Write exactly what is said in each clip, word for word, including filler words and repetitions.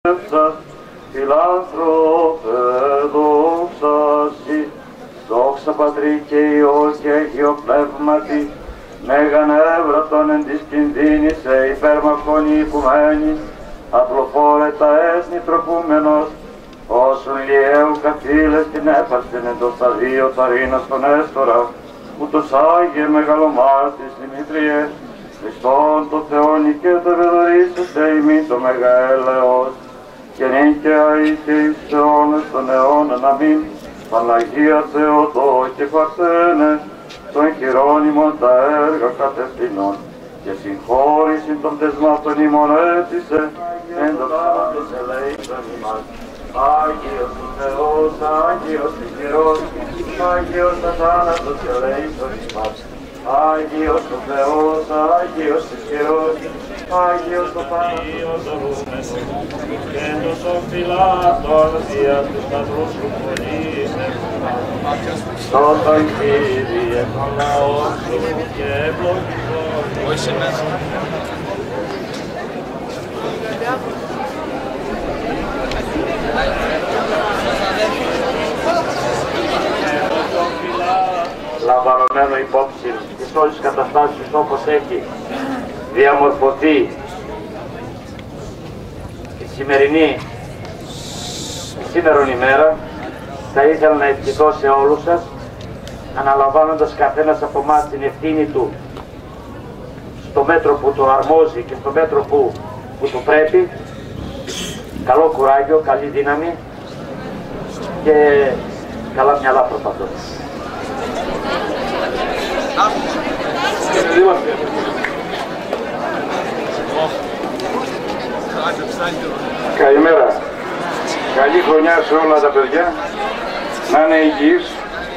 Φιλάνθρωπε, δόξα Συ, δόξα Πατρί και Υιό και Αγίο Πνεύματι, μέγαν έβρατον εν της κινδύνης σε υπέρμαχον οικουμένη, απλοφόρε τα έθνη τροπούμενος, όσον λιέου καθήλες την έπαρστην εν το σταδίο ταρίνας τον έστορα, ούτως Άγιε μεγαλομάρτης Δημήτριε, Χριστόν το Θεόν και το ευεδωρήσετε ημί το μεγαέλεος, και νυν και αεί και εις αιώνες των αιώνων αμήν, Παναγία Θεοτό και Παρθένε, των χειρόνιμων τα έργα κατευθυνών, και συγχώρηση των τεσμάτων ημών έτησε, εν το θάνατος ελέησον ημάς. Άγιος ο Θεός, Άγιος ισχυρός, Άγιος ο θάνατος ελέησον ημάς. Άγιος ο Θεός, Άγιος ισχυρός, Άγιος ο θάνατος ελέησον ημάς. Και εντός των φυλάτων δίας του σταυρούς του φωνήσεν ημάς. Σώταν Κύριε τον λαό σου και ευλογητών. Λαμβανωμένο υπόψη της όλης της καταστάσεως όπως έχει διαμορφωθεί η σημερινή, η σήμερον ημέρα, θα ήθελα να ευχηθώ σε όλους σας, αναλαμβάνοντας καθένας από εμάς την ευθύνη του στο μέτρο που το αρμόζει και στο μέτρο που, που του πρέπει, καλό κουράγιο, καλή δύναμη και καλά μυαλά προπαντός. Καλημέρα. Καλή χρονιά σε όλα τα παιδιά. Να είναι υγιείς,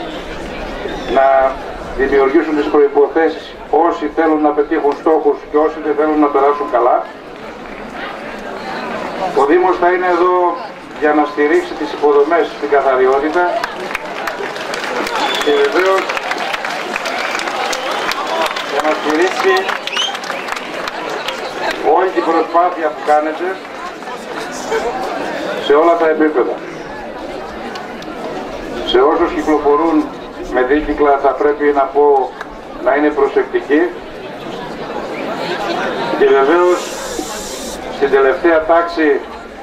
να δημιουργήσουν τις προϋποθέσεις όσοι θέλουν να πετύχουν στόχους και όσοι δεν θέλουν να περάσουν καλά. Ο Δήμος θα είναι εδώ για να στηρίξει τις υποδομές στην καθαριότητα και βεβαίως για να στηρίξει όλη την προσπάθεια που κάνετε σε όλα τα επίπεδα. Σε όσους κυκλοφορούν με δίκυκλα θα πρέπει να πω να είναι προσεκτικοί και βεβαίως στην τελευταία τάξη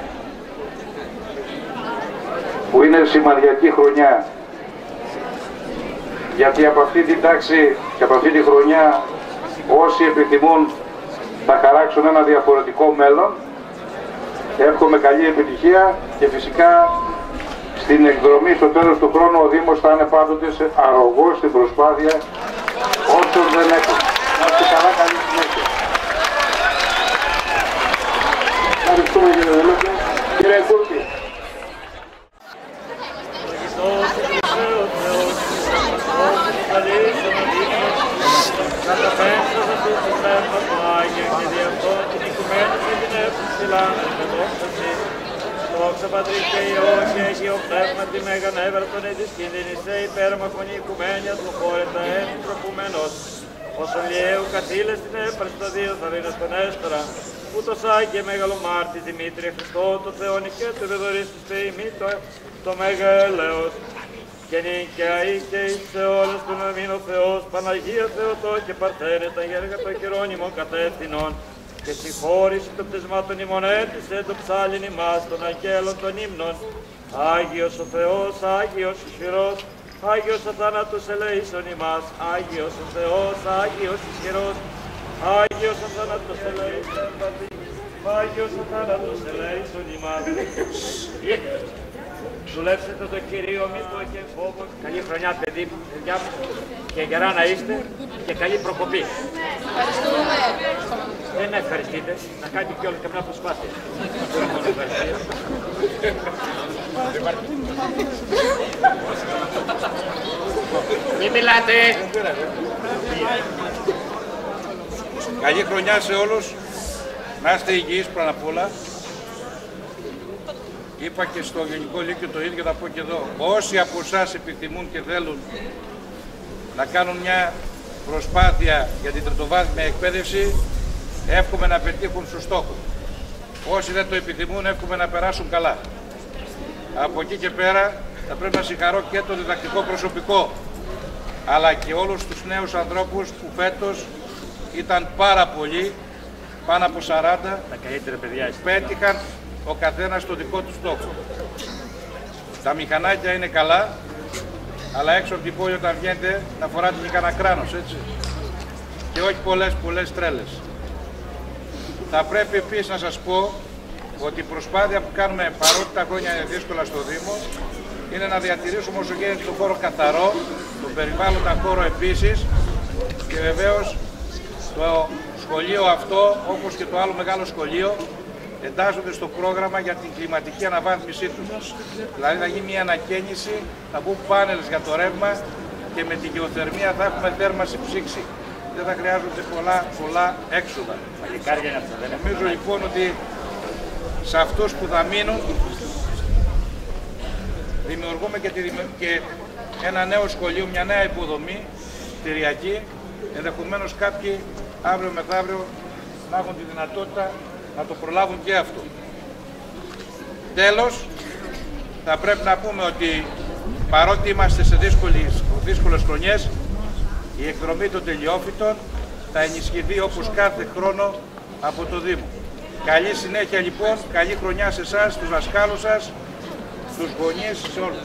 που είναι σημαδιακή χρονιά, γιατί από αυτή την τάξη και από αυτή τη χρονιά όσοι επιθυμούν θα χαράξουν ένα διαφορετικό μέλλον. Εύχομαι καλή επιτυχία και φυσικά στην εκδρομή στο τέλος του χρόνου ο Δήμος θα είναι πάντοτε αρρωγός στην προσπάθεια όσων δεν έχουν. Να είστε καλά, καλή συνέχεια. Ευχαριστούμε κύριε Δελώτη. Κύριε Κούρτη. Δόξα Πατρί και Υιό και Αγίο Πνεύματι μέγαν έβραστον εις της κίνδυνης σε υπέρμαχον οικουμένια του χώρε τα έθνη τροπουμένος, όσον λιέου καθήλες την έπαρση το δύο θαρρύνας τον έστωρα, ούτως Άγιε μεγαλομάρτη Δημήτρη Χριστό το Θεόν και του ευεδωρήσεστε ημί το, το μέγα έλεος, και νυν και αεί και εις αιώνες του νομήν ο Θεός, Παναγία Θεοτό και Παρθένε τα έργα των χειρόνιμων κατεύθυνων, και συγχώρηση των πτεσμάτων ημών έτησε το ψάλιν ημάς των αγγέλων των ύμνων. Άγιος ο Θεός, Άγιος ισχυρός, Άγιος ο θάνατος ελέησον ημάς. Άγιος ο Θεός, Άγιος ισχυρός, Άγιος ο θάνατος ελέησον ημάς. Άγιος ο θάνατος ελέησον ημάς. Δουλέψετε το Κυρίο, μη το και φόβο. Καλή χρονιά, παιδί, παιδιά μου, και γερά να είστε και καλή προκοπή. Ευχαριστούμε. Δεν να ευχαριστείτε, να κάνετε κι όλοι καμιά προσπάθεια. Μην μιλάτε. Καλή χρονιά σε όλους. Να είστε υγιείς πρώτα απ' όλα. Είπα και στο Γενικό Λύκειο το ίδιο, θα πω και εδώ. Όσοι από εσάς επιθυμούν και θέλουν να κάνουν μια προσπάθεια για την τριτοβάθμια εκπαίδευση, εύχομαι να πετύχουν στους στόχους. Όσοι δεν το επιθυμούν, εύχομαι να περάσουν καλά. Από εκεί και πέρα θα πρέπει να συγχαρώ και το διδακτικό προσωπικό, αλλά και όλους τους νέους ανθρώπους που φέτος ήταν πάρα πολλοί, πάνω από σαράντα, τα καλύτερα παιδιά, πέτυχαν ο καθένας το δικό του στόχο. Τα μηχανάκια είναι καλά, αλλά έξω από την πόλη όταν βγαίνετε να φοράτε και κανένα κράνος, έτσι. Και όχι πολλές πολλές τρέλες. Θα πρέπει επίσης να σας πω ότι η προσπάθεια που κάνουμε, παρότι τα χρόνια είναι δύσκολα στο Δήμο, είναι να διατηρήσουμε όσο γίνεται τον χώρο καθαρό, τον περιβάλλοντα χώρο επίσης, και βεβαίως το σχολείο αυτό, όπως και το άλλο μεγάλο σχολείο, εντάσσονται στο πρόγραμμα για την κλιματική αναβάθμισή τους. Δηλαδή θα γίνει μια ανακαίνιση, θα μπουν πάνελς για το ρεύμα και με την γεωθερμία θα έχουμε θέρμανση ψήξη. Δεν θα χρειάζονται πολλά, πολλά έξοδα. Νομίζω λοιπόν ότι σε αυτούς που θα μείνουν δημιουργούμε και, τη, και ένα νέο σχολείο, μια νέα υποδομή κτηριακή. Ενδεχομένως κάποιοι αύριο μεθαύριο να έχουν τη δυνατότητα να το προλάβουν και αυτό. Τέλος, θα πρέπει να πούμε ότι παρότι είμαστε σε δύσκολες, δύσκολες χρονιές, η εκδρομή των τελειόφυτων θα ενισχυθεί όπως κάθε χρόνο από το Δήμο. Καλή συνέχεια λοιπόν, καλή χρονιά σε εσάς, στους δασκάλους σας, στους γονείς, σε όλους.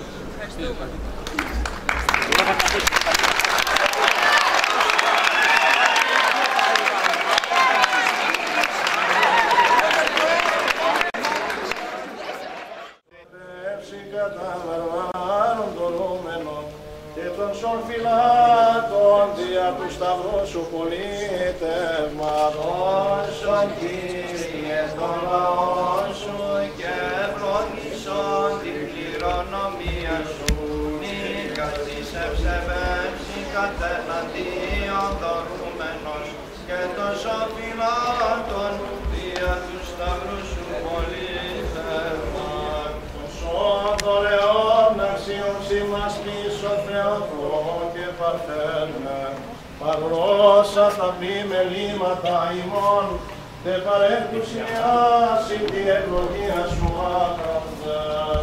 Και των σορφυλάτων δια του σταυρού σου πολίτευμα. Δώσον Κύριε τον λαό σου και ευλογήσον την κληρονομία σου. Νίκας της ευσεβεύση κατεναντίον δωρούμενος και των σορφυλάτων δια του σταυρού σου πολίτευμα. Των δωρεών αξίων σήμας πίσω Θεοδό και Παρθένε, παρόσα θα μπει με λύματα ημών, τε παρέντουσιάσει την ευλογία σου άκαμβε.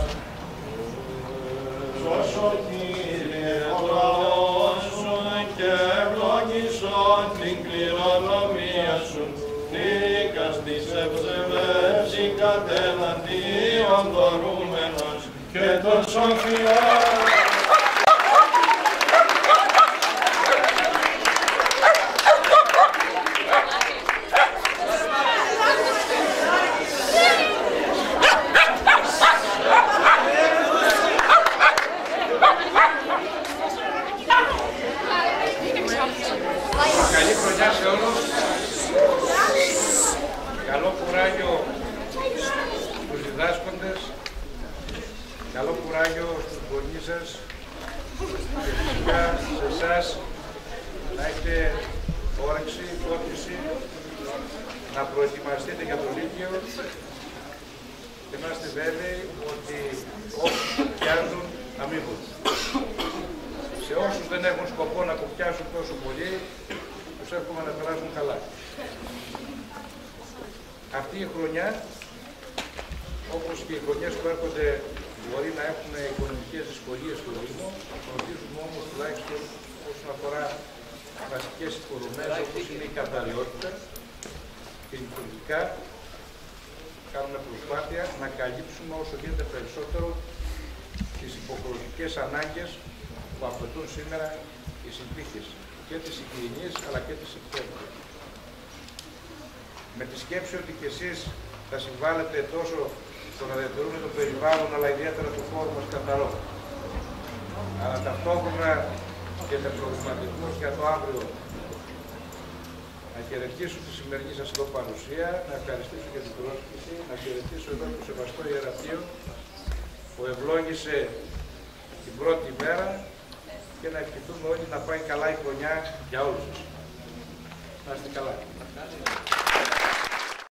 Σώσον Κύριε ο λαός σου και ευλογήσον την κληρονομία σου. Νίκας της ευσεβεύση κατεναντίον δωρούμενος και των σοφιών. Καλή χρονιά σε όλους. Καλό κουράγιο στους διδάσκοντες, καλό κουράγιο στους γονείς σας και φυσικά σε εσάς να έχετε όρεξη, φώτιση, να προετοιμαστείτε για το Λύκειο και να είστε βέβαιοι ότι όσους κουπιάζουν αμείβουν. Σε όσους δεν έχουν σκοπό να κουπιάσουν τόσο πολύ, τους εύχομαι να περάσουν καλά. Αυτή η χρονιά, όπως και οι χρονιές που έρχονται, μπορεί να έχουμε οικονομικές δυσκολίες στο Δήμο, φροντίζουμε όμως τουλάχιστον όσον αφορά βασικές υποδομές όπως είναι η καθαριότητα και λειτουργικά, κάνουμε προσπάθεια να καλύψουμε όσο γίνεται περισσότερο τις υποχρεωτικές ανάγκες που απαιτούν σήμερα οι συνθήκες και της υγιεινής αλλά και της ευθύνης. Με τη σκέψη ότι και εσείς θα συμβάλλετε τόσο στο να διατηρούμε το περιβάλλον, αλλά ιδιαίτερα το χώρο μας καθαρό. Αλλά ταυτόχρονα και με προβληματισμούς για το αύριο, να χαιρετήσω τη σημερινή σας εδώ παρουσία, να ευχαριστήσω για την πρόσκληση, να χαιρετήσω εδώ το σεβαστό ιερατείο που ευλόγησε την πρώτη μέρα και να ευχηθούμε όλοι να πάει καλά η χρονιά για όλους σας. Να είστε καλά.